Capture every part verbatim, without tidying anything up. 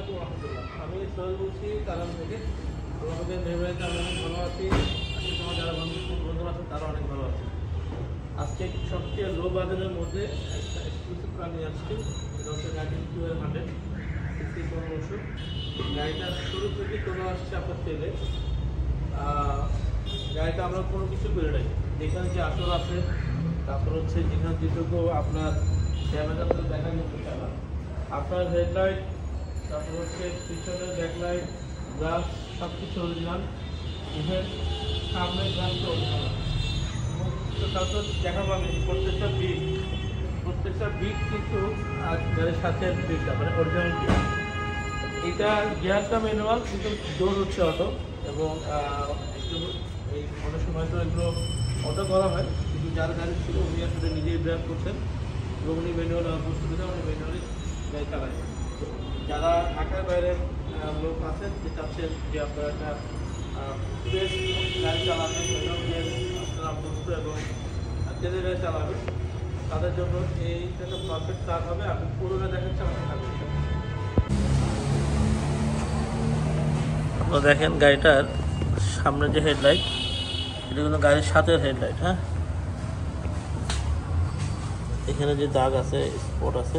আলাইকুম রহমতুল্লাহ। আমি সোহেল বলছি কারণ থেকে। আমাদের মেহমানকে আমি অনেক ভালো আছি। আজকে তোমার যারা বন্ধু বন্ধু আছে তারা অনেক ভালো আছে। আজকে সবচেয়ে লো বাজেটের মধ্যে একটা এক্সক্লুসিভ কার নিয়ে আসছি। এটা হচ্ছে গাড়ি টুয়েলভ হান্ড্রেড সিক্সটি পনেরোশো। গাড়িটার শুরু থেকে চলে আসছে আপনার তেলে। গাড়িটা আমরা কোনো কিছু করে নাই, যেখানে যে আসল আছে, তারপর হচ্ছে যেখানে যেটুকু আপনার ড্যামেজ আছে দেখা যেতে চায় না। আপনার হেডলাইট, তারপর হচ্ছে পিছনের ব্যাকলাইট, গ্লাস সব কিছু অরিজিনাল, ইভেন সামনের গ্লাসটা অরিজিনাল। এবং তারপর দেখাবো আমি প্রত্যেকটা বিট প্রত্যেকটা বিট কিন্তু গাড়ির সাথে বিটটা মানে অরিজিনাল বিট। এটা গিয়ারটা ম্যানুয়াল কিন্তু ডোর হচ্ছে অটো। এবং এই অনেক সময় তো এগুলো অটো করা হয়, কিন্তু যার গাড়ি ছিল উনি আসলে নিজেই ড্রাইভ করছেন এবং উনি ম্যানুয়াল সুবিধা উনি ম্যানুয়ালি গাড়ি চালায়। যারা ঢাকার বাইরের লোক আছেন যে চাচ্ছেন যে আপনারা একটা ফ্রেশ গাড়ি চালাবেন, আপনারা বস্তু এবং তেলের গাড়ি চালাবেন, তাদের জন্য এইটা একটা পারফেক্ট কার হবে। আপনি পুরোটা দেখাচ্ছি আমাকে থাকবে। আপনারা দেখেন গাড়িটার সামনে যে হেডলাইট, এটা কিন্তু গাড়ির সাথে হেডলাইট। হ্যাঁ, এখানে যে দাগ আছে, স্পট আছে,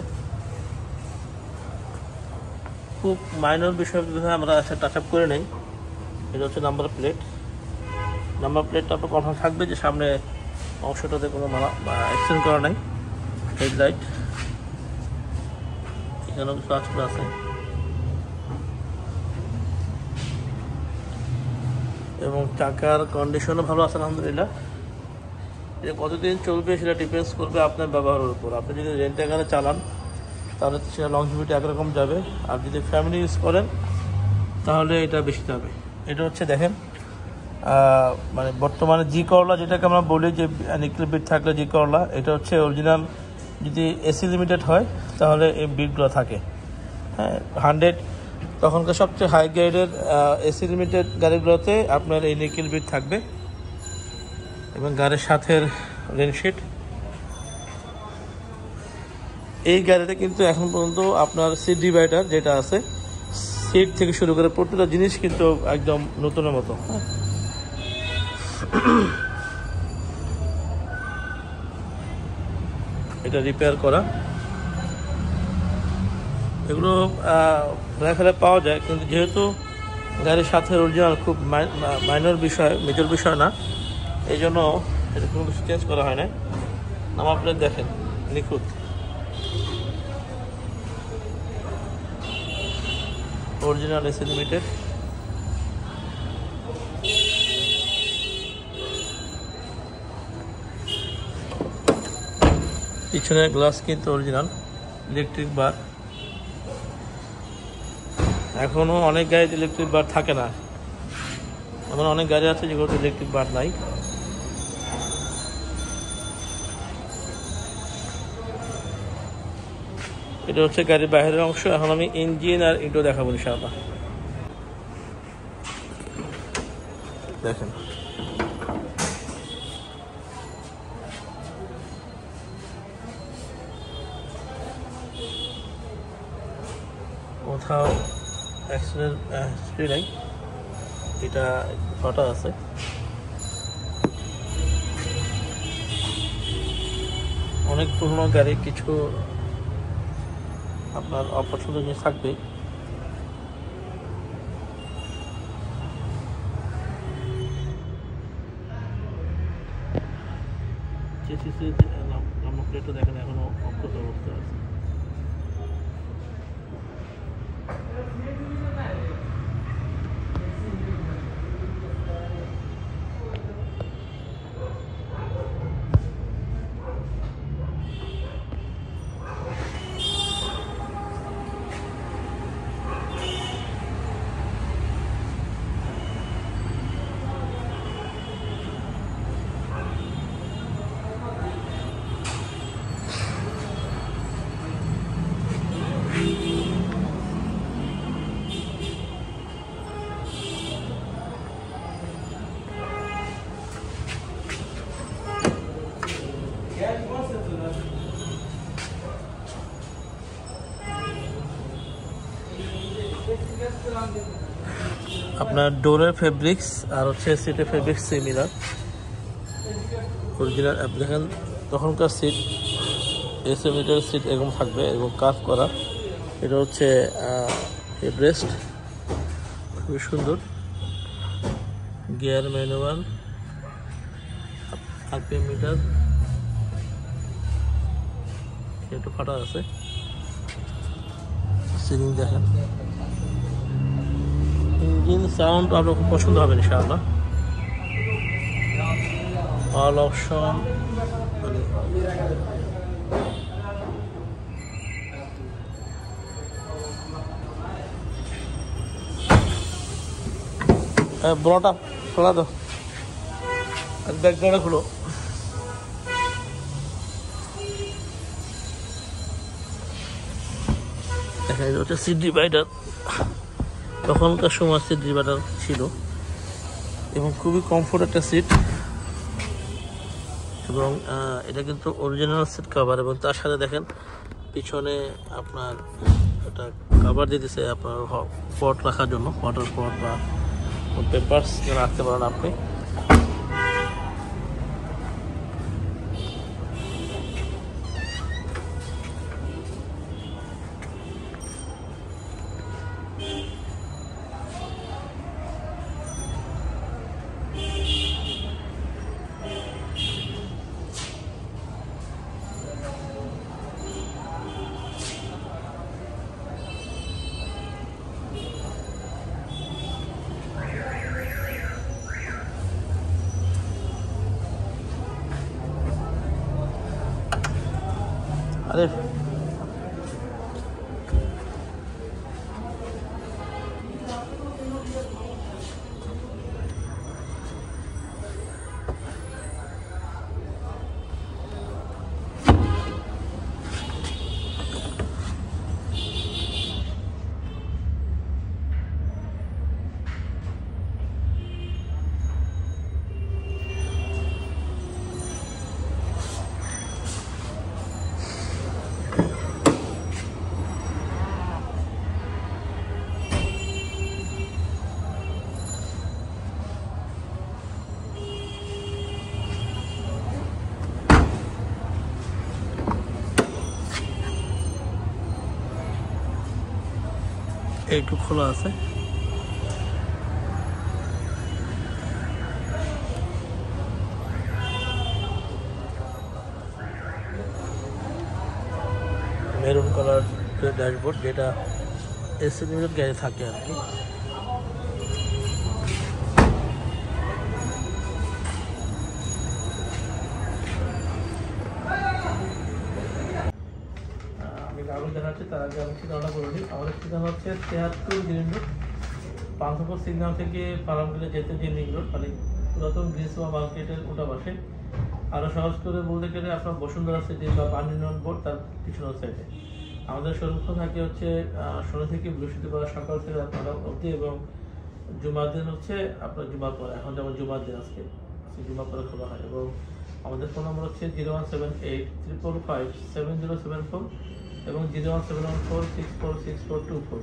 খুব মাইনর বিষয় আমরা টাচ আপ করে নেই। এটা হচ্ছে নাম্বার প্লেট। নাম্বার প্লেটটা আপনার কনফার্ম থাকবে যে সামনে অংশটাতে কোনো মালা এক্সচেঞ্জ করা নাই। হেডলাইট এখানেও কিছু আজকে আছে। এবং চাকার কন্ডিশনও ভালো আছে আলহামদুলিল্লাহ। এটা কতদিন চলবে সেটা ডিপেন্ডস করবে আপনার ব্যবহারের উপর। আপনি যদি রেন্ট আকারে চালান তাহলে সেটা লংজিভিটি একরকম যাবে, আর যদি ফ্যামিলি ইউজ করেন তাহলে এটা বেশি যাবে। এটা হচ্ছে দেখেন মানে বর্তমানে জি করলা যেটাকে আমরা বলি যে নিকেল বিট থাকলে জি করলা, এটা হচ্ছে অরিজিনাল। যদি এসি লিমিটেড হয় তাহলে এই বিটগুলো থাকে। হ্যাঁ, হান্ড্রেড তখনকার সবচেয়ে হাই গ্রেডের এসি লিমিটেড গাড়িগুলোতে আপনার এই নিকেল বিট থাকবে। এবং গাড়ির সাথে রেনশিট। এই গাড়িতে কিন্তু এখন পর্যন্ত আপনার সিট ডিভাইডার যেটা আছে, সিট থেকে শুরু করে প্রত্যেকটা জিনিস কিন্তু একদম নতুনের মতো। এটা রিপেয়ার করা, এগুলো ফেলে পাওয়া যায়, কিন্তু যেহেতু গাড়ির সাথে অরিজিনাল খুব মাইনর বিষয়, মেজর বিষয় না, এই জন্য এটা কোনো কিছু চেঞ্জ করা হয় না। নাম্বার প্লেট দেখেন নিখুঁত, অরিজিনাল এসি লিমিটেড। পিছনের গ্লাস কিন্তু অরিজিনাল, ইলেকট্রিক বার। এখনও অনেক গাড়িতে ইলেকট্রিক বার থাকে না, এমন অনেক গাড়ি আছে যেগুলোতে ইলেকট্রিক বার নাই। এটা হচ্ছে গাড়ির বাইরের অংশ। এখন আমি ইঞ্জিন আর ইন্টো দেখাবো ইনশাআল্লাহ। দেখেন কোথাও অ্যাক্সিডেন্ট হিস্ট্রি নাই, এটা ফাটা আছে। অনেক পুরনো গাড়ি, কিছু আপনার অপছন্দের জিনিস থাকবে। নাম্বার প্লেটটা দেখেন এখনো অক্ষত অবস্থা আছে। আপনার ডোরের ফেব্রিক্স আর হচ্ছে সিটের ফেব্রিক্স সিমিলার অরিজিনাল। দেখেন তখনকার সিট এস মিটার সিট এরকম থাকবে এবং কার্ভ করা। এটা হচ্ছে হেডরেস্ট, খুবই সুন্দর। গিয়ার ম্যানুয়াল, আরপিএম মিটার, একটু ফাটা আছে। সিলিং দেখেন, ইঞ্জিন সাউন্ড আপনার খুব পছন্দ হবে ইনশাআল্লাহ। অল অপশন মানে বড়টা খোলা দাও, ব্যাকগ্রাউন্ডে খুলো। দেখা যায় হচ্ছে সিট ডিভাইডার, তখনকার সময় সিট ডিভাইডার ছিল এবং খুবই কমফোর্ট একটা সিট। এবং এটা কিন্তু অরিজিনাল সিট কভার, এবং তার সাথে দেখেন পিছনে আপনার একটা কভার দিয়ে দিছে আপনার পট রাখার জন্য, ওয়াটার পট বা পেপারস রাখতে পারেন আপনি। আরে একটু খোলা আছে। মেরুন কালার ড্যাশবোর্ড, যেটা এসি লিমিটেড গাড়ি থাকে আর কি। আগুন দেখাচ্ছে তার আগে আমি ঠিকানা করে দিই। আমাদের ঠিকানা হচ্ছে তেহাত্তর গ্রিন রোড, পান্থপুর সিগন্যাল থেকে পালামগেলে যেতে যে লিঙ্ক রোড, মানে পুরাতন গ্রিসওয়া মার্কেটের ওটা পাশে। আরও সহজ করে বলতে গেলে আপনার বসুন্ধরা সিটি বা পানি উন্নয়ন বোর্ড তার পিছনের সাইডে। আমাদের শোরুম থাকে হচ্ছে শনি থেকে বৃহস্পতিবার সকাল থেকে রাত নটা অবধি, এবং জুমার দিন হচ্ছে আপনার জুমার পর, এখন যেমন জুমার দিন আজকে জুমার পরে খোলা হয়। এবং আমাদের ফোন নম্বর হচ্ছে zero one seven eight triple five seven zero seven four এবং zero one seven one four six four six four two four.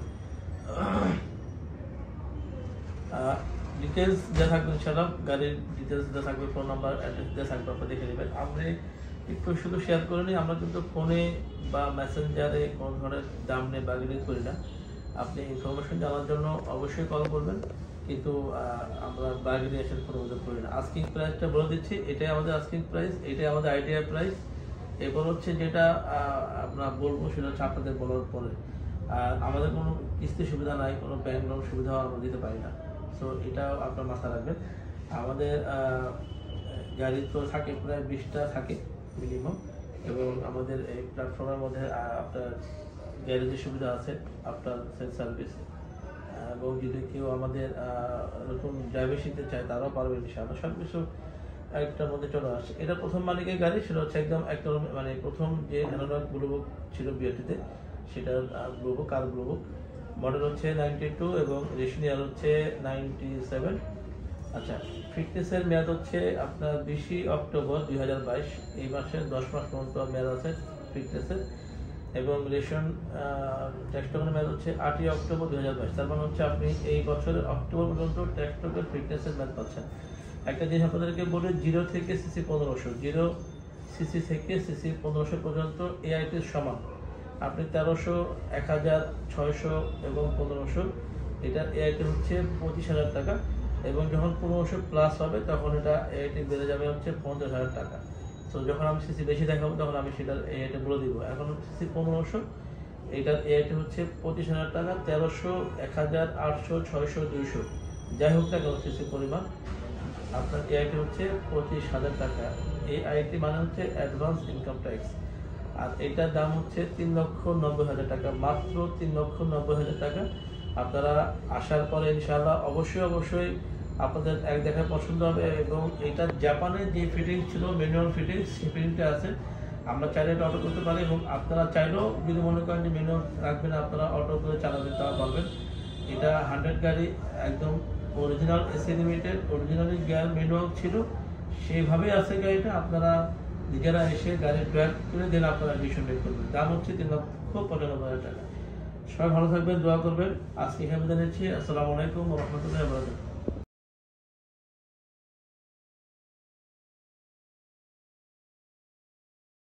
Details দেওয়া থাকবে ইনশাআল্লাহ, গাড়ির ডিটেলস দেওয়া থাকবে, ফোন নাম্বার অ্যাড্রেস দেওয়া থাকবে, আপনারা দেখে নেবেন। আমরা একটু শুধু শেয়ার করে নিই, আমরা কিন্তু ফোনে বা মেসেঞ্জারে কোনো ধরনের দাম নিয়ে বার্গেনিং করি না। আপনি ইনফরমেশন জানার জন্য অবশ্যই কল করবেন, কিন্তু আমরা বার্গেনিং কোনো মধ্যে করি না। আস্কিং প্রাইসটা বলে দিচ্ছি, এটাই আমাদের আস্কিং প্রাইস, এটাই আমাদের আইডিয়া প্রাইস। এরপর হচ্ছে যেটা আমরা বলবো সেটা হচ্ছে আপনাদের বলার পরে। আর আমাদের কোনো কিস্তি সুবিধা নাই, কোনো ব্যাংক লোন সুবিধাও আমরা দিতে পারি না। সো এটাও আপনার মাথায় রাখবেন। আমাদের গাড়ি তো থাকে প্রায় বিশটা থাকে মিনিমাম, এবং আমাদের এই প্ল্যাটফর্মের মধ্যে আপনার গ্যারেজের সুবিধা আছে, আপনার সেলফ সার্ভিস, এবং যদি কেউ আমাদের নতুন ড্রাইভার শিখতে চায় তারাও পারবে ইনশাআল্লাহ। সব কিছু একটার মধ্যে চলে আসছে। এটা প্রথম মালিকের গাড়ি, সেটা হচ্ছে একদম একটা মানে প্রথম যে অ্যানালগ গ্লোবক ছিল বিআরটিতে, সেটার গ্লোবক কার গ্লোবক মডেল হচ্ছে নাইনটি টু এবং রেশন ইয়ার হচ্ছে নাইনটি সেভেন। আচ্ছা, ফিটনেসের মেয়াদ হচ্ছে আপনার বিশে অক্টোবর দুই হাজার বাইশ, এই মাসের দশ মাস পর্যন্ত মেয়াদ আছে ফিটনেসের। এবং রেশন ট্যাক্স টোকেনের মেয়াদ হচ্ছে আটই অক্টোবর দুই হাজার বাইশ। তার মানে হচ্ছে আপনি এই বছরের অক্টোবর পর্যন্ত ট্যাক্স টোকেন ফিটনেসের মেয়াদ পাচ্ছেন। একটা জিনিস আপনাদেরকে বলে, জিরো থেকে সিসি পনেরোশো, জিরো সিসি থেকে সিসি পনেরোশো পর্যন্ত এআইটির সমান। আপনি তেরোশো, এক হাজার, ছয়শো এবং পনেরোশো, এটার এআইটি হচ্ছে পঁচিশ হাজার টাকা, এবং যখন পনেরোশো প্লাস হবে তখন এটা এআইটি বেড়ে যাবে হচ্ছে পঞ্চাশ হাজার টাকা। তো যখন আমি সিসি বেশি দেখাবো তখন আমি সেটার এআইটি বলে দিব। এখন সিসি পনেরোশো, এটার এআইটি হচ্ছে পঁচিশ হাজার টাকা, তেরোশো, এক হাজার, আটশো, ছয়শো, দুইশো, যাই হোক না কেন সিসি পরিমাণ, আপনার এআইটি হচ্ছে পঁচিশ হাজার টাকা। এই আইটি মানে হচ্ছে অ্যাডভান্স ইনকাম ট্যাক্স। আর এটার দাম হচ্ছে তিন লক্ষ নব্বই হাজার টাকা, মাত্র তিন লক্ষ নব্বই হাজার টাকা। আপনারা আসার পরে ইনশাআল্লাহ অবশ্যই অবশ্যই আপনাদের এক দেখায় পছন্দ হবে। এবং এটা জাপানের যে ফিটিংস ছিল, ম্যানুয়াল ফিটিংস, সেই ফিটিংসটা আছে। আমরা চাইলে এটা অটো করতে পারি, এবং আপনারা চাইলেও যদি মনে করেন যে ম্যানুয়াল রাখবেন, আপনারা অটো করে চালাবেন, তাও পারবেন। এটা হান্ড্রেড গাড়ি, একদম original AC limited, originally gear manual ছিল, সেইভাবেই আছে গাড়িটা। আপনারা নিজেরা এসে গাড়ি ড্রাইভ করে দিলে আপনারা ডিসিশন মেক করবেন। দাম হচ্ছে তিন লক্ষ পঁচানব্বই হাজার টাকা। সবাই ভালো থাকবেন, দোয়া করবেন। আজকে এখানে জানাচ্ছি। আসসালামু আলাইকুম ওয়া রাহমাতুল্লাহি ওয়া বারাকাতুহু।